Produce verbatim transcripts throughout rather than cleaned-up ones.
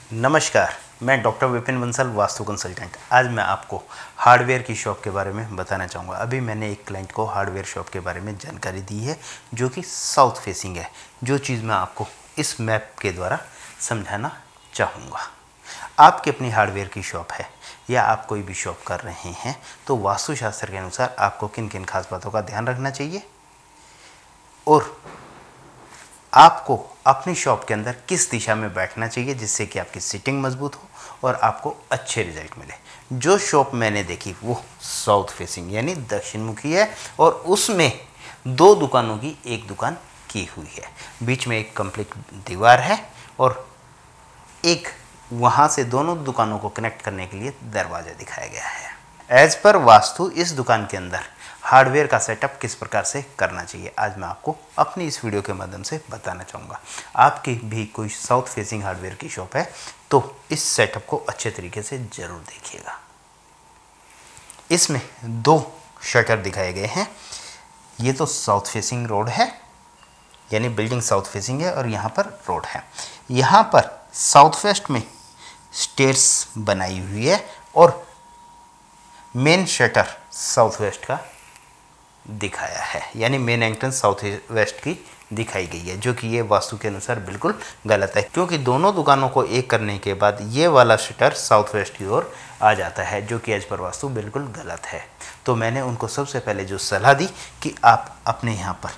नमस्कार, मैं doctor Vipin Bansal, vastu consultant. आज मैं आपको हार्डवेयर की शॉप के बारे में बताना चाहूँगा। अभी मैंने एक क्लाइंट को हार्डवेयर शॉप के बारे में जानकारी दी है जो कि साउथ फेसिंग है। जो चीज़ मैं आपको इस मैप के द्वारा समझाना चाहूँगा। आपकी अपनी हार्डवेयर की शॉप है या आप कोई भी शॉप कर रहे हैं तो वास्तुशास्त्र के अनुसार आपको किन किन खास बातों का ध्यान रखना चाहिए और आपको अपनी शॉप के अंदर किस दिशा में बैठना चाहिए जिससे कि आपकी सीटिंग मजबूत हो और आपको अच्छे रिजल्ट मिले। जो शॉप मैंने देखी वो साउथ फेसिंग यानी दक्षिण मुखी है और उसमें दो दुकानों की एक दुकान की हुई है। बीच में एक कंप्लीट दीवार है और एक वहाँ से दोनों दुकानों को कनेक्ट करने के लिए दरवाज़ा दिखाया गया है। एज पर वास्तु इस दुकान के अंदर हार्डवेयर का सेटअप किस प्रकार से करना चाहिए आज मैं आपको अपनी इस वीडियो के माध्यम से बताना चाहूँगा। आपकी भी कोई साउथ फेसिंग हार्डवेयर की शॉप है तो इस सेटअप को अच्छे तरीके से ज़रूर देखिएगा। इसमें दो शटर दिखाए गए हैं। ये तो साउथ फेसिंग रोड है यानी बिल्डिंग साउथ फेसिंग है और यहाँ पर रोड है। यहाँ पर साउथ वेस्ट में स्टेयर्स बनाई हुई है और मेन शटर साउथ वेस्ट का दिखाया है यानी मेन एंट्रेंस साउथ वेस्ट की दिखाई गई है, जो कि ये वास्तु के अनुसार बिल्कुल गलत है क्योंकि दोनों दुकानों को एक करने के बाद ये वाला शटर साउथ वेस्ट की ओर आ जाता है, जो कि एज पर वास्तु बिल्कुल गलत है। तो मैंने उनको सबसे पहले जो सलाह दी कि आप अपने यहाँ पर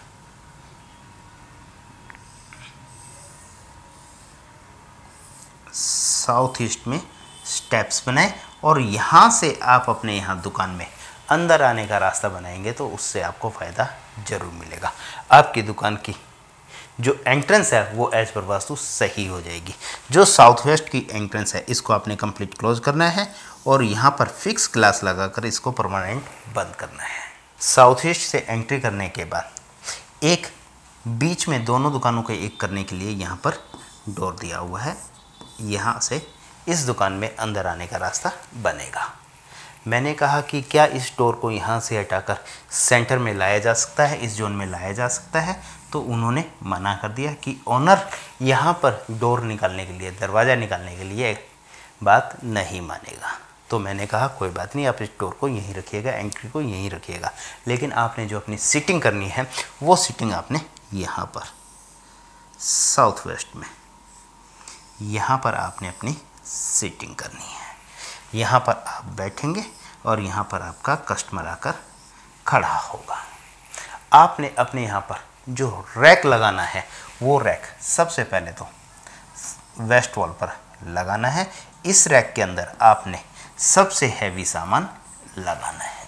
साउथ ईस्ट में स्टेप्स बनाएं और यहाँ से आप अपने यहाँ दुकान में अंदर आने का रास्ता बनाएंगे तो उससे आपको फ़ायदा ज़रूर मिलेगा। आपकी दुकान की जो एंट्रेंस है वो एज पर वास्तु सही हो जाएगी। जो साउथ वेस्ट की एंट्रेंस है इसको आपने कंप्लीट क्लोज करना है और यहाँ पर फिक्स ग्लास लगाकर इसको परमानेंट बंद करना है। साउथ ईस्ट से एंट्री करने के बाद एक बीच में दोनों दुकानों को एक करने के लिए यहाँ पर डोर दिया हुआ है। यहाँ से इस दुकान में अंदर आने का रास्ता बनेगा। मैंने कहा कि क्या इस डोर को यहाँ से हटाकर सेंटर में लाया जा सकता है, इस जोन में लाया जा सकता है, तो उन्होंने मना कर दिया कि ओनर यहाँ पर डोर निकालने के लिए, दरवाज़ा निकालने के लिए बात नहीं मानेगा। तो मैंने कहा कोई बात नहीं, आप इस डोर को यहीं रखिएगा, एंट्री को यहीं रखिएगा, लेकिन आपने जो अपनी सीटिंग करनी है वो सीटिंग आपने यहाँ पर साउथ वेस्ट में यहाँ पर आपने अपनी सीटिंग करनी है। यहाँ पर आप बैठेंगे और यहाँ पर आपका कस्टमर आकर खड़ा होगा। आपने अपने यहाँ पर जो रैक लगाना है वो रैक सबसे पहले तो वेस्ट वॉल पर लगाना है। इस रैक के अंदर आपने सबसे हैवी सामान लगाना है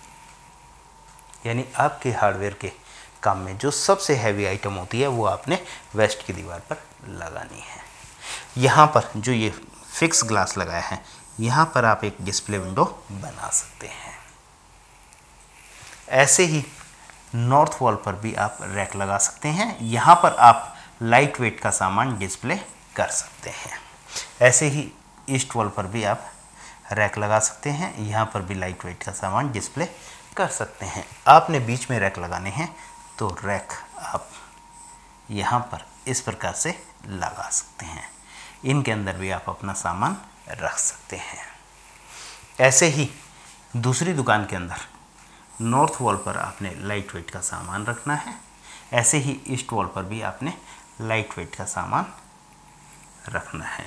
यानी आपके हार्डवेयर के काम में जो सबसे हैवी आइटम होती है वो आपने वेस्ट की दीवार पर लगानी है। यहाँ पर जो ये फिक्स ग्लास लगाया है यहाँ पर आप एक डिस्प्ले विंडो बना सकते हैं। ऐसे ही नॉर्थ वॉल पर भी आप रैक लगा सकते हैं। यहाँ पर आप लाइट वेट का सामान डिस्प्ले कर सकते हैं। ऐसे ही ईस्ट वॉल पर भी आप रैक लगा सकते हैं। यहाँ पर भी लाइट वेट का सामान डिस्प्ले कर सकते हैं। आपने बीच में रैक लगाने हैं तो रैक आप यहाँ पर इस प्रकार से लगा सकते हैं। इनके अंदर भी आप अपना सामान रख सकते हैं। ऐसे ही दूसरी दुकान के अंदर नॉर्थ वॉल पर आपने लाइट वेट का सामान रखना है। ऐसे ही ईस्ट वॉल पर भी आपने लाइट वेट का सामान रखना है।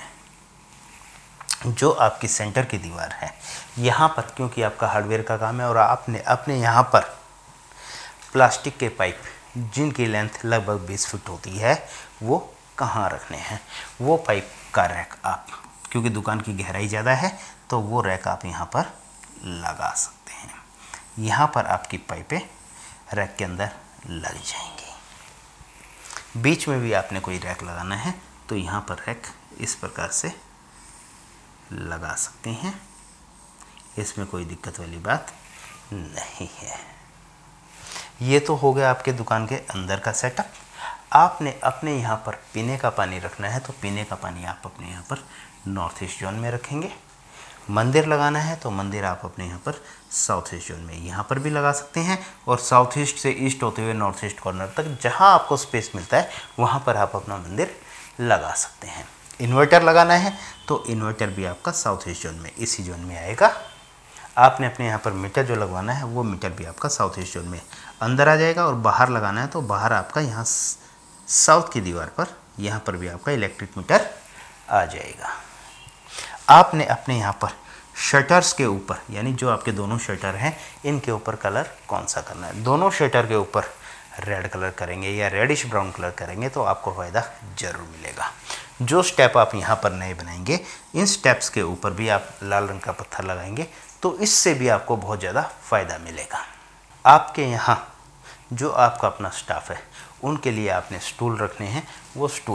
जो आपकी सेंटर की दीवार है यहाँ पर, क्योंकि आपका हार्डवेयर का काम है और आपने अपने यहाँ पर प्लास्टिक के पाइप जिनकी लेंथ लगभग बीस फीट होती है वो कहाँ रखने हैं, वो पाइप का रैक आप, क्योंकि दुकान की गहराई ज़्यादा है तो वो रैक आप यहाँ पर लगा सकते हैं। यहाँ पर आपकी पाइपें रैक के अंदर लग जाएंगी। बीच में भी आपने कोई रैक लगाना है तो यहाँ पर रैक इस प्रकार से लगा सकते हैं। इसमें कोई दिक्कत वाली बात नहीं है। ये तो हो गया आपके दुकान के अंदर का सेटअप। आपने अपने यहाँ पर पीने का पानी रखना है तो पीने का पानी आप अपने यहाँ पर नॉर्थ ईस्ट जोन में रखेंगे। मंदिर लगाना है तो मंदिर आप अपने यहाँ पर साउथ ईस्ट जोन में यहाँ पर भी लगा सकते हैं और साउथ ईस्ट से ईस्ट होते हुए नॉर्थ ईस्ट कॉर्नर तक जहाँ आपको स्पेस मिलता है वहाँ पर आप अपना मंदिर लगा सकते हैं। इन्वर्टर लगाना है तो इन्वर्टर भी आपका साउथ ईस्ट जोन में, इसी जोन में आएगा। आपने अपने यहाँ पर मीटर जो लगवाना है वो मीटर भी आपका साउथ ईस्ट जोन में अंदर आ जाएगा। और बाहर लगाना है तो बाहर आपका यहाँ साउथ की दीवार पर, यहाँ पर भी आपका इलेक्ट्रिक मीटर आ जाएगा। आपने अपने यहाँ पर शटर्स के ऊपर, यानी जो आपके दोनों शटर हैं इनके ऊपर कलर कौन सा करना है। दोनों शटर के ऊपर रेड कलर करेंगे या रेडिश ब्राउन कलर करेंगे तो आपको फ़ायदा ज़रूर मिलेगा। जो स्टेप आप यहाँ पर नए बनाएंगे, इन स्टेप्स के ऊपर भी आप लाल रंग का पत्थर लगाएंगे तो इससे भी आपको बहुत ज़्यादा फ़ायदा मिलेगा। आपके यहाँ जो आपका अपना स्टाफ है उनके लिए आपने स्टूल रखने हैं, वो स्टूल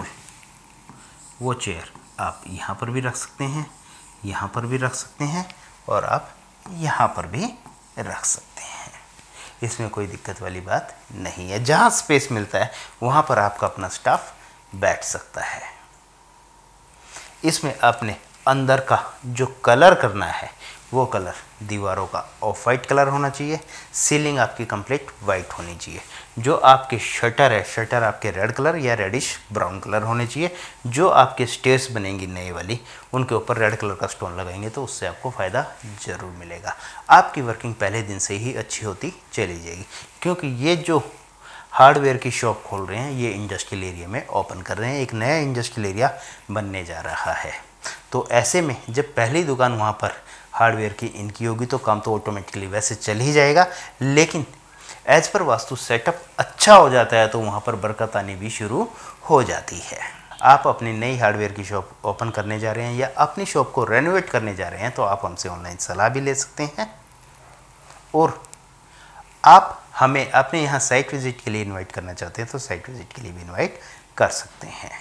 वो चेयर आप यहाँ पर भी रख सकते हैं, यहाँ पर भी रख सकते हैं और आप यहाँ पर भी रख सकते हैं। इसमें कोई दिक्कत वाली बात नहीं है। जहाँ स्पेस मिलता है वहाँ पर आपका अपना स्टाफ बैठ सकता है। इसमें आपने अंदर का जो कलर करना है वो कलर दीवारों का ऑफ वाइट कलर होना चाहिए, सीलिंग आपकी कंप्लीट वाइट होनी चाहिए। जो आपके शटर है, शटर आपके रेड कलर या रेडिश ब्राउन कलर होने चाहिए। जो आपके स्टेयर्स बनेंगी नई वाली, उनके ऊपर रेड कलर का स्टोन लगाएंगे तो उससे आपको फ़ायदा ज़रूर मिलेगा। आपकी वर्किंग पहले दिन से ही अच्छी होती चली जाएगी, क्योंकि ये जो हार्डवेयर की शॉप खोल रहे हैं ये इंडस्ट्रियल एरिया में ओपन कर रहे हैं, एक नया इंडस्ट्रियल एरिया बनने जा रहा है। तो ऐसे में जब पहली दुकान वहाँ पर हार्डवेयर की इनकी होगी तो काम तो ऑटोमेटिकली वैसे चल ही जाएगा, लेकिन एज पर वास्तु सेटअप अच्छा हो जाता है तो वहाँ पर बरकत आनी भी शुरू हो जाती है। आप अपनी नई हार्डवेयर की शॉप ओपन करने जा रहे हैं या अपनी शॉप को रेनोवेट करने जा रहे हैं तो आप हमसे ऑनलाइन सलाह भी ले सकते हैं और आप हमें अपने यहाँ साइट विज़िट के लिए इनवाइट करना चाहते हैं तो साइट विज़िट के लिए भी इनवाइट कर सकते हैं।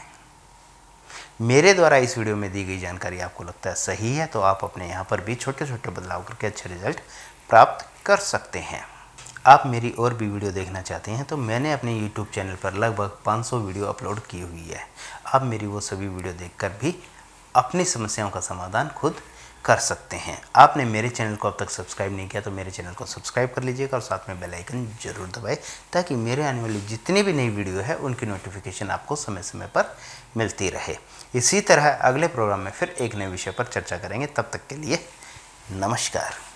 मेरे द्वारा इस वीडियो में दी गई जानकारी आपको लगता है सही है तो आप अपने यहाँ पर भी छोटे छोटे बदलाव करके अच्छे रिजल्ट प्राप्त कर सकते हैं। आप मेरी और भी वीडियो देखना चाहते हैं तो मैंने अपने यूट्यूब चैनल पर लगभग पाँच सौ वीडियो अपलोड की हुई है। आप मेरी वो सभी वीडियो देखकर भी अपनी समस्याओं का समाधान खुद कर सकते हैं। आपने मेरे चैनल को अब तक सब्सक्राइब नहीं किया तो मेरे चैनल को सब्सक्राइब कर लीजिएगा और साथ में बेल आइकन जरूर दबाएं ताकि मेरे आने वाली जितनी भी नई वीडियो है उनकी नोटिफिकेशन आपको समय समय पर मिलती रहे। इसी तरह अगले प्रोग्राम में फिर एक नए विषय पर चर्चा करेंगे। तब तक के लिए नमस्कार।